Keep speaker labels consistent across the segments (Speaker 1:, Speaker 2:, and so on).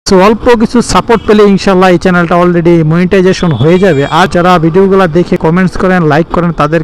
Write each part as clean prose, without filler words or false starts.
Speaker 1: So অল্প কিছু support পেলে ইনশাল্লাহ এই চ্যানেলটা অলরেডি মনিটাইজেশন হয়ে যাবে। আর যারা ভিডিওগুলো দেখে কমেন্টস করেন, লাইক করেন, তাদের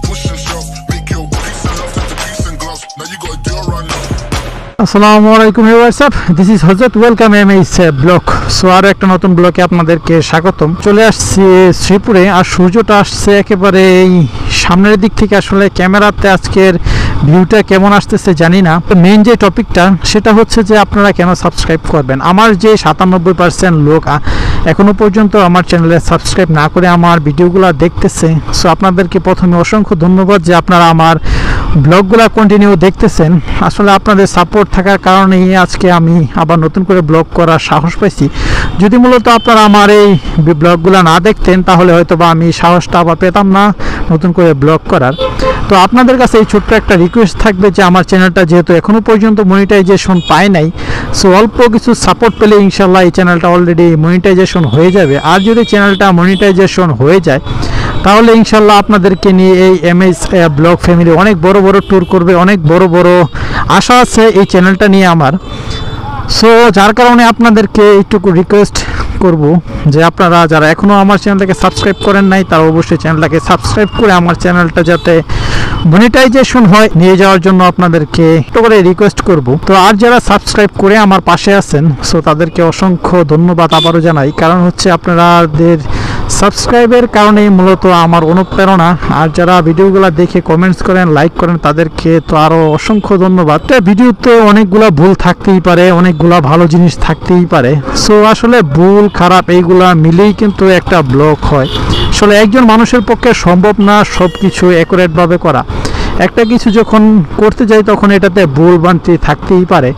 Speaker 1: আসসালামু আলাইকুম what's up, this is Hazrat, welcome MH blog. So আরও একটা নতুন ব্লগে আপনাদেরকে স্বাগতম। চলে আসছি শ্রীপুরে, আর সূর্যটা আসছে একেবারে এই সামনের দিক থেকে। আসলে ক্যামেরাতে আজকের ভিউটা কেমন আসতেছে জানি না। মেইন যে টপিকটা সেটা হচ্ছে যে আপনারা কেন সাবস্ক্রাইব করবেন। আমার যে 97% লোক এখনও পর্যন্ত আমার চ্যানেলে সাবস্ক্রাইব না করে আমার ভিডিওগুলো দেখতেছে। সো আপনাদেরকে প্রথমে অসংখ্য ধন্যবাদ যে আপনারা আমার ব্লগগুলো কন্টিনিউ দেখতেছেন। আসলে আপনাদের সাপোর্ট থাকার কারণেই আজকে আমি আবার নতুন করে ব্লগ করার সাহস পাইছি। যদি মূলত আপনারা আমার এই ব্লগগুলো না দেখতেন তাহলে হয়তো বা আমি সাহসটা আবার পেতাম না নতুন করে ব্লগ করার। তো আপনাদের কাছে এই ছোট্ট একটা রিকোয়েস্ট থাকবে যে আমার চ্যানেলটা যেহেতু এখনও পর্যন্ত মনিটাইজেশন পায় নাই, সো অল্প কিছু সাপোর্ট পেলে ইনশাল্লাহ এই চ্যানেলটা অলরেডি মনিটাইজেশন হয়ে যাবে। আর যদি চ্যানেলটা মনিটাইজেশন হয়ে যায় তাহলে ইনশাল্লাহ আপনাদেরকে নিয়ে এই এমএইচ ব্লগ ফ্যামিলি অনেক বড় বড় ট্যুর করবে, অনেক বড় বড় আশা আছে এই চ্যানেলটা নিয়ে আমার। সো যার কারণে আপনাদেরকে এইটুকু রিকোয়েস্ট করব যে আপনারা যারা এখনও আমার চ্যানেলটাকে সাবস্ক্রাইব করেন নাই তারা অবশ্যই চ্যানেলটাকে সাবস্ক্রাইব করে আমার চ্যানেলটা যাতে মনিটাইজেশন হয় নিয়ে যাওয়ার জন্য আপনাদেরকে একটু করে রিকোয়েস্ট করব। তো আর যারা সাবস্ক্রাইব করে আমার পাশে আছেন, সো তাদেরকে অসংখ্য ধন্যবাদ আবারও জানাই। কারণ হচ্ছে আপনাদের সাবস্ক্রাইবের কারণেই মূলত আমার অনুপ্রেরণা। আর যারা ভিডিওগুলো দেখে কমেন্টস করেন, লাইক করেন, তাদেরকে তো আরও অসংখ্য ধন্যবাদ। ভিডিওতে অনেকগুলা ভুল থাকতেই পারে, অনেকগুলা ভালো জিনিস থাকতেই পারে। সো আসলে ভুল খারাপ এইগুলা মিলেই কিন্তু একটা ব্লগ হয়। আসলে একজন মানুষের পক্ষে সম্ভব না সব কিছু অ্যাকুরেটভাবে করা। একটা কিছু যখন করতে যাই তখন এটাতে ভুল ভ্রান্তি থাকতেই পারে।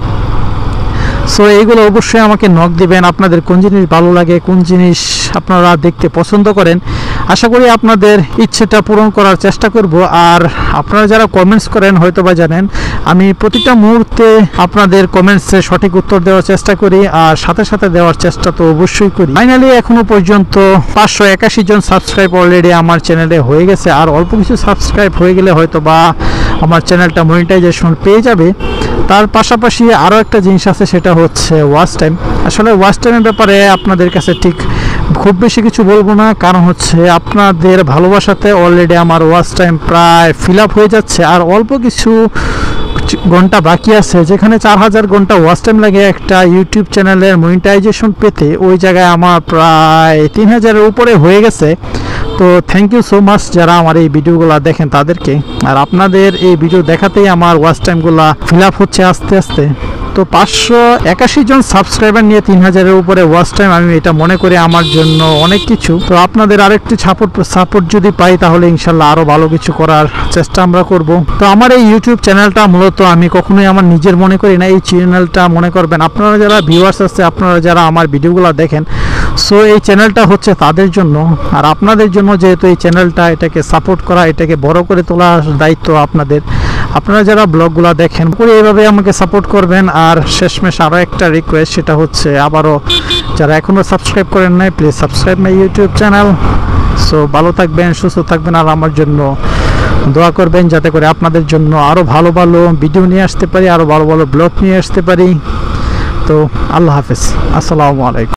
Speaker 1: সো এইগুলো অবশ্যই আমাকে নক দিবেন, আপনাদের কোন জিনিস ভালো লাগে, কোন জিনিস আপনারা দেখতে পছন্দ করেন। আশা করি আপনাদের ইচ্ছেটা পূরণ করার চেষ্টা করব। আর আপনারা যারা কমেন্টস করেন হয়তো বা জানেন আমি প্রতিটা মুহূর্তে আপনাদের কমেন্টসে সঠিক উত্তর দেওয়ার চেষ্টা করি, আর সাথে সাথে দেওয়ার চেষ্টা তো অবশ্যই করি। ফাইনালি এখনও পর্যন্ত 581 জন সাবস্ক্রাইব অলরেডি আমার চ্যানেলে হয়ে গেছে। আর অল্প কিছু সাবস্ক্রাইব হয়ে গেলে হয়তো বা আমার চ্যানেলটা মনিটাইজেশন পেয়ে যাবে। তার পাশাপাশি আরও একটা জিনিস আছে, সেটা হচ্ছে ওয়াচ টাইম। আসলে ওয়াচ টাইমের ব্যাপারে আপনাদের কাছে ঠিক খুব বেশি কিছু বলবো না, কারণ হচ্ছে আপনাদের ভালোবাসাতে অলরেডি আমার ওয়াচ টাইম প্রায় ফিল আপ হয়ে যাচ্ছে। আর অল্প কিছু ঘন্টা বাকি আছে, যেখানে 4000 ঘন্টা ওয়াচ টাইম লাগে একটা ইউটিউব চ্যানেলের মনিটাইজেশন পেতে। ওই জায়গায় আমার প্রায় 3000-এর উপরে হয়ে গেছে। তো থ্যাংক ইউ সো মাচ যারা আমার এই ভিডিওগুলো দেখেন তাদেরকে। আর আপনাদের এই ভিডিও দেখাতেই আমার ওয়াচ টাইমগুলো ফিল আপ হচ্ছে আস্তে আস্তে। তো 581 জন সাবস্ক্রাইবার নিয়ে 3000-এর উপরে ওয়াচ টাইম, আমি এটা মনে করি আমার জন্য অনেক কিছু। তো আপনাদের আরেকটু সাপোর্ট যদি পাই তাহলে ইনশাল্লাহ আরও ভালো কিছু করার চেষ্টা আমরা করব। তো আমার এই ইউটিউব চ্যানেলটা মূলত আমি কখনোই আমার নিজের মনে করি না। এই চ্যানেলটা মনে করবেন আপনারা যারা ভিউয়ার্স আছে, আপনারা যারা আমার ভিডিওগুলো দেখেন, সো এই চ্যানেলটা হচ্ছে তাদের জন্য। আর আপনাদের জন্য যেহেতু এই চ্যানেলটা, এটাকে সাপোর্ট করা, এটাকে বড় করে তোলার দায়িত্ব আপনাদের। আপনারা যারা ব্লগগুলো দেখেন পুরো এইভাবে আমাকে সাপোর্ট করবেন। আর শেষমেশ আরও একটা রিকোয়েস্ট, সেটা হচ্ছে আবারও যারা এখনও সাবস্ক্রাইব করেন নাই, please subscribe my YouTube channel. So ভালো থাকবেন, সুস্থ থাকবেন, আর আমার জন্য দোয়া করবেন যাতে করে আপনাদের জন্য আরও ভালো ভালো ভিডিও নিয়ে আসতে পারি, আরও ভালো ভালো ব্লগ নিয়ে আসতে পারি। তো আল্লাহ হাফেজ, আসসালামু আলাইকুম।